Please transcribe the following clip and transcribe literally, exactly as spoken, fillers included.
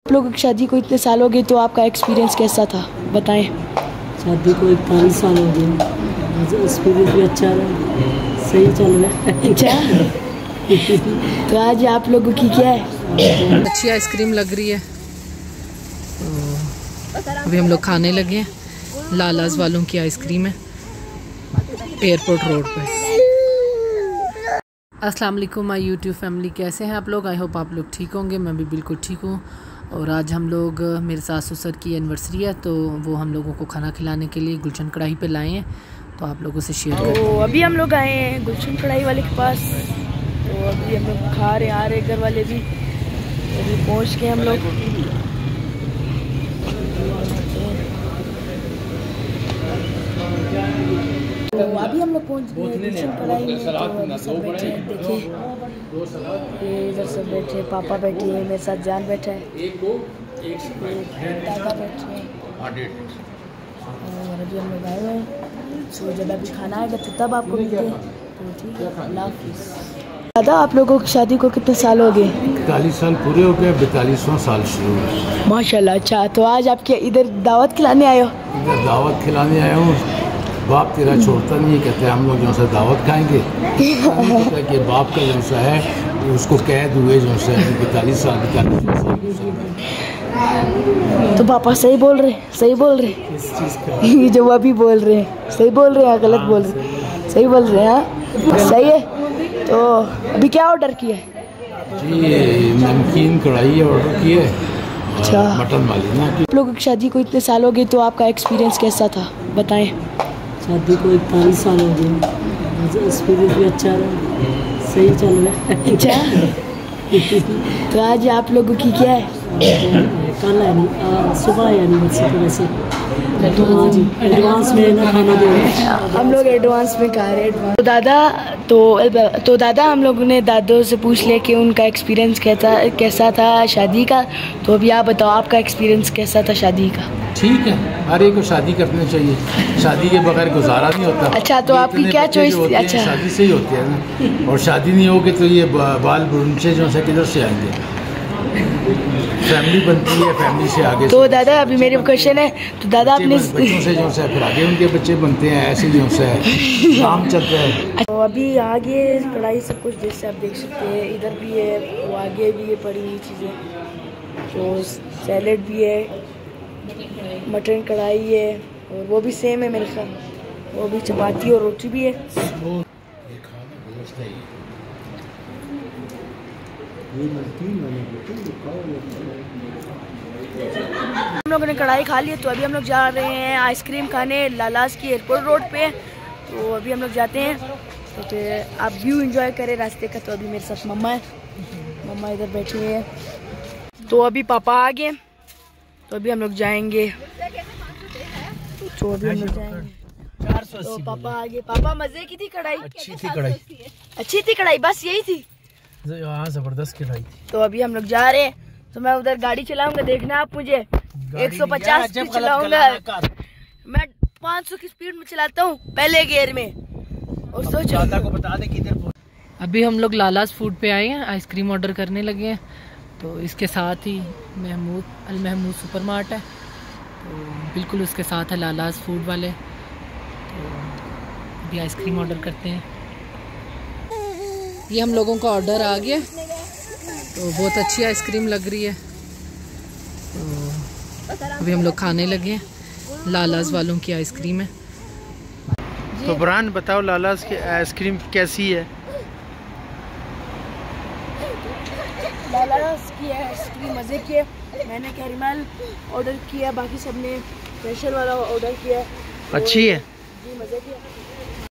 आप लोगों की शादी को इतने साल हो गए, तो आपका एक्सपीरियंस कैसा था बताएं। शादी को इकतालीस साल हो गए, एक्सपीरियंस भी अच्छा रहा, सही चल रहा है। अच्छा तो आज आप लोगों की क्या है? अच्छी आइसक्रीम लग रही है। तो अभी हम लोग खाने लगे हैं। लालाज वालों की आइसक्रीम है एयरपोर्ट रोड पे। अस्सलाम वालेकुम माय यूट्यूब फैमिली, कैसे हैं आप लोग? आई होप आप लोग ठीक होंगे। मैं भी बिल्कुल ठीक हूँ। और आज हम लोग, मेरे सास ससुर की एनिवर्सरी है, तो वो हम लोगों को खाना खिलाने के लिए गुलशन कढ़ाई पे लाए हैं, तो आप लोगों से शेयर करते हैं। तो अभी हम लोग आए हैं गुलशन कढ़ाई वाले के पास, तो अभी हम लोग खा रहे आ रहे, घर वाले भी अभी पहुँच गए हम लोग। तो अभी हम लोग पहुँच गए गुलशन कढ़ाई में। तो अभी सब बैठे हैं, देखिए ये इधर सब बैठे हैं, पापा बैठी है, मेरे साथ जान बैठा है, दादा बैठे हैं। और अभी हम लोग आए हुए हैं, सो जब अभी खाना आएगा तो तब आपको मिलते हैं। तो ठीक है, अल्लाह हाफिज़। दादा, आप लोगों की शादी को कितने साल हो गए? इकतालीस साल पूरे हो गए, बैतालीसवां साल शुरू है माशाल्लाह। अच्छा, तो आज आपके इधर दावत खिलाने आए हो? इधर दावत खिलाने आया हूँ। बाप तेरा छोड़ता नहीं है, कहते हैं हम लोग जो सा दावत खाएंगे। पता कि बाप का जो सा है उसको कैद हुए जो सा बैतालीस साल बैतालीस तो पापा सही बोल रहे, सही बोल रहे ये जो वो अभी बोल रहे हैं, सही बोल रहे हैं, गलत बोल रहे हैं? सही बोल रहे हैं। हाँ सही है। तो अभी क्या ऑर्डर किया है? जी नमकीन कढ़ाई ऑर्डर की है। अच्छा, मटन वाली ना। आप लोगों की शादी को इतने साल हो गए, तो आपका एक्सपीरियंस कैसा था बताएं। शादी को इकतालीस साल हो गए, एक्सपीरियंस भी अच्छा रहा, सही चल रहा है। अच्छा तो आज आप लोगों की क्या है? कल है नहीं, सुबह है एनिवर्सरी, वैसे तो आज एडवांस में ना खाना दे रहे हैं। हम लोग एडवांस में खा रहे हैं। तो दादा तो तो दादा हम लोगों ने दादों से पूछ लिया कि उनका एक्सपीरियंस कैसा कैसा था शादी का। तो अभी आप बताओ, आपका एक्सपीरियंस कैसा था शादी का? ठीक है, हर एक को शादी करनी चाहिए, शादी के बगैर गुजारा नहीं होता। अच्छा, तो आपकी क्या चॉइस थी? अच्छा, शादी से ही होती है ना, और शादी नहीं होगी तो ये बाल बुढ़े जो से किधर से आएंगे? फैमिली बनती है, फैमिली से आगे। तो दादा अभी मेरे क्वेश्चन है, तो दादा अपने बच्चों से जो से फिर आगे उनके बच्चे बनते हैं, ऐसे जो से काम चलता है। तो अभी आगे कढ़ाई सब कुछ जैसे आप देख सकते हैं, इधर भी है, वो आगे भी है पड़ी हुई चीज़ें, तो सैलेड भी है, मटन कढ़ाई है, और वो भी सेम है मेरे ख्याल, वो भी चपाती और रोटी भी है। हम लोगों ने कढ़ाई खा ली है, तो अभी हम लोग जा रहे हैं आइसक्रीम खाने लालाज की एयरपोर्ट रोड पे। तो अभी हम लोग जाते हैं, तो फिर आप व्यू एंजॉय करें रास्ते का। तो अभी मेरे साथ मम्मा है, मम्मा इधर बैठी है। तो अभी पापा आ गए, तो अभी हम लोग जाएंगे। तो अभी हम लोग जाएंगे। तो पापा आ गए। पापा मजे की थी कढ़ाई? अच्छी थी कढ़ाई, अच्छी थी कढ़ाई, बस यही थी। हाँ जबरदस्त कढ़ाई थी। तो अभी हम लोग जा रहे हैं, तो मैं उधर गाड़ी चलाऊंगा, देखना आप मुझे एक सौ पचास स्पीड चलाऊंगा। मैं पाँच सौ की स्पीड में चलाता हूँ पहले गियर में। और सोचो को बता दे किधर। अभी हम लोग लालाज फूड पे आए हैं, आइसक्रीम ऑर्डर करने लगे हैं। तो इसके साथ ही Mahmood Al Mahmood super mart है, तो बिल्कुल उसके साथ है लालाज फूड वाले। तो अभी आइसक्रीम ऑर्डर करते हैं। ये हम लोगों का ऑर्डर आ गया, तो बहुत अच्छी आइसक्रीम लग रही है। तो अभी हम लोग खाने लगे हैं। लालाज वालों की आइसक्रीम है। तो ब्रांड बताओ, लालाज की आइसक्रीम कैसी है? लालाज की आइसक्रीम मज़े की है। मैंने कैरमल ऑर्डर किया, बाकी सब ने स्पेशल वाला ऑर्डर किया। अच्छी है जी, मज़े की है।